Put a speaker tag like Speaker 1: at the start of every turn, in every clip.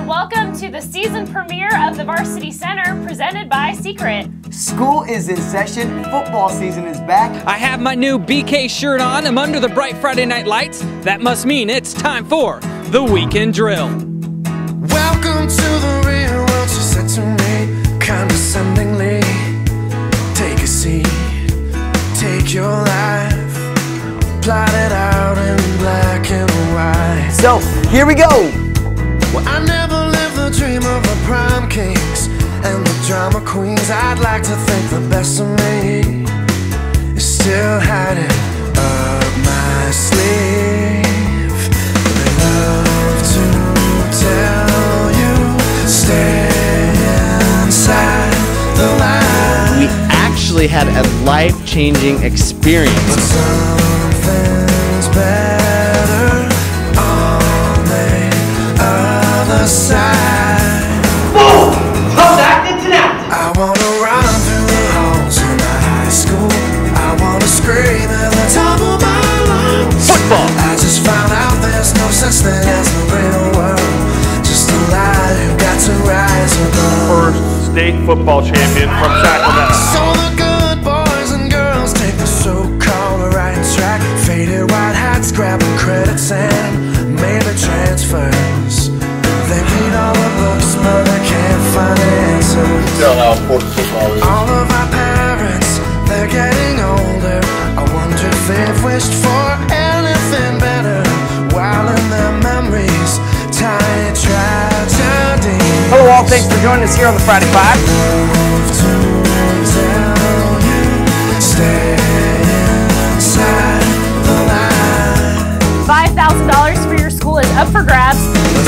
Speaker 1: Welcome to the season premiere of the Varsity Center presented by Secret.
Speaker 2: School is in session, football season is back.
Speaker 3: I have my new BK shirt on, I'm under the bright Friday night lights. That must mean it's time for the weekend drill.
Speaker 4: Welcome to the real world, she said to me, condescendingly. Take a seat, take your life, plot it out in black and white.
Speaker 2: So, here we go!
Speaker 4: Well, I never lived the dream of the prom kings and the drama queens. I'd like to think the best of me is still hiding up my sleeve. They love to tell you, stay inside the line.
Speaker 5: We actually had a life-changing experience.
Speaker 4: But something's better on the other side.
Speaker 2: Boom! How's acting tonight?
Speaker 4: I wanna run through the halls in my high school. I wanna scream at the top of my lungs.
Speaker 5: Football!
Speaker 4: I just found out there's no such thing as the real world. Just a lie, you got to rise above.
Speaker 6: First state football champion from Sacramento.
Speaker 4: So the good boys and girls take the so-called right track. Faded white hats, grabbing credits and maybe transfers. They read all the books, but they can't find answers. All of our parents, they're getting older. I wonder if they've wished for anything better, while in their memories, tiny tragedy.
Speaker 2: Hello all, thanks for joining us here on the Friday Five.
Speaker 1: $5,000 for your school is up for grabs.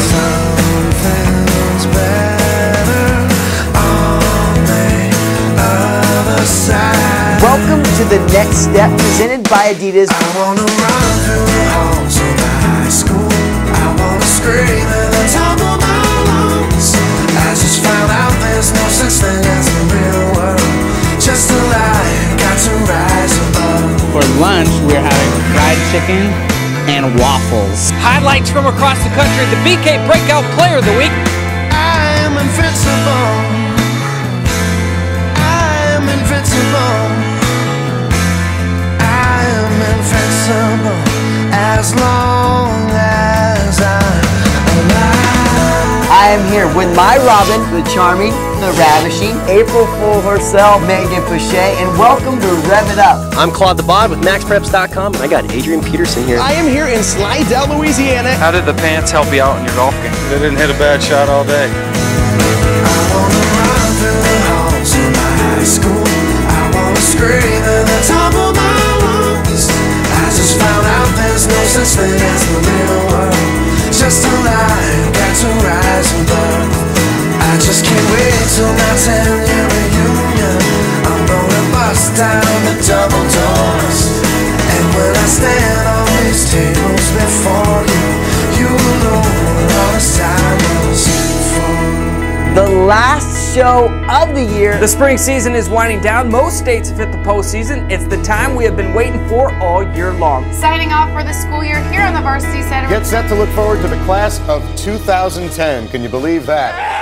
Speaker 2: Welcome to the next step presented by Adidas.
Speaker 4: I wanna run through the halls of my high school. I wanna scream at the top of my lungs. I just found out there's no such thing as the real world. Just a lie, got to rise above.
Speaker 5: For lunch, we're having fried chicken and waffles.
Speaker 3: Highlights from across the country, the BK Breakout Player of the Week.
Speaker 4: I am invincible. I am invincible. I am invincible as long as I'm alive.
Speaker 2: I am here with my Robin, the charming, the ravishing, April Fool herself, Megan Pachet, and welcome to Rev It Up.
Speaker 7: I'm Claude the Bod with MaxPreps.com, and I got Adrian Peterson here.
Speaker 5: I am here in Slidell, Louisiana.
Speaker 6: How did the pants help you out in your golf game? They didn't hit a bad shot all day.
Speaker 4: I wanna run through the halls of my high school. I wanna scream at the top of my lungs. I just found out there's no such thing as the real world. Just a lie, got to rise above. I just can't wait till my 10-year reunion. I'm gonna bust down the double doors. And when I stand on these tables before you, you will know what all this time was for.
Speaker 2: The last show of the year.
Speaker 3: The spring season is winding down. Most states have hit the postseason. It's the time we have been waiting for all year long.
Speaker 8: Signing off for the school year here on the Varsity Center.
Speaker 9: Get set to look forward to the class of 2010. Can you believe that?